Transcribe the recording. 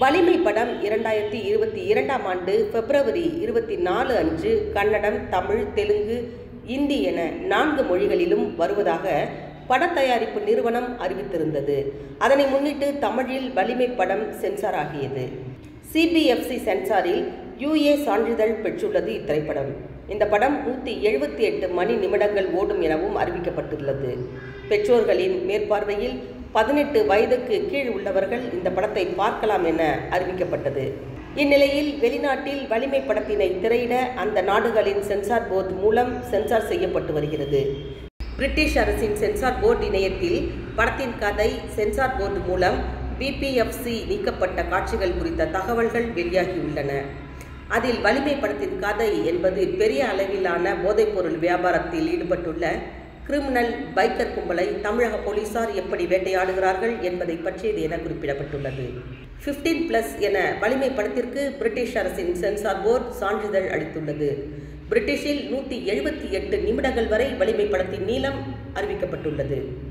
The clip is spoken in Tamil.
வலிமை படம் 2022ஆம் ஆண்டு பிப்ரவரி 24 அன்று கன்னடம், தமிழ், தெலுங்கு, இந்தி என 4 மொழிகளிலும் வருவதாக படத்தயாரிப்பு நிறுவனம் அறிவித்திருந்தது. அதனை முன்னிட்டு தமிழில் வலிமை படம் சென்சார் ஆகியது. CBFC சென்சாரில் UA சான்றிதழ் பெற்றுள்ளது இத்திரைப்படம். இந்த படம் 178 மணி நிமிடங்கள் ஓடும் எனவும் அறிவிக்கப்பட்டுள்ளது. பெற்றோர்களின் மேற்பார்வையில் 18 வயதுக்கு கீழ் உள்ளவர்கள் இந்த படத்தை பார்க்கலாம் என அறிவிக்கப்பட்டது. இந்நிலையில் வெளிநாட்டில் வலிமை படத்தினை திரையிட அந்த நாடுகளின் சென்சார் போர்டு மூலம் சென்சார் செய்யப்பட்டு வருகிறது. பிரிட்டிஷ் அரசின் சென்சார் போர்டு இணையத்தில் படத்தின் கதை, சென்சார் போர்டு மூலம் BPFC நீக்கப்பட்ட காட்சிகள் குறித்த தகவல்கள் வெளியாகியுள்ளன. அதில் வலிமை படத்தின் கதை என்பது பெரிய அளவிலான போதைப்பொருள் வியாபாரத்தில் ஈடுபட்டுள்ள கிரிமினல் பைக்கர் கும்பலை தமிழக போலீசார் எப்படி வேட்டையாடுகிறார்கள் என்பதை பற்றியது என குறிப்பிடப்பட்டுள்ளது. 15+ என வலிமை படத்திற்கு பிரிட்டிஷ் அரசின் சென்சார் போர்டு சான்றிதழ் அளித்துள்ளது. பிரிட்டிஷில் 178 நிமிடங்கள் வரை வலிமை படத்தின் நீளம் அறிவிக்கப்பட்டுள்ளது.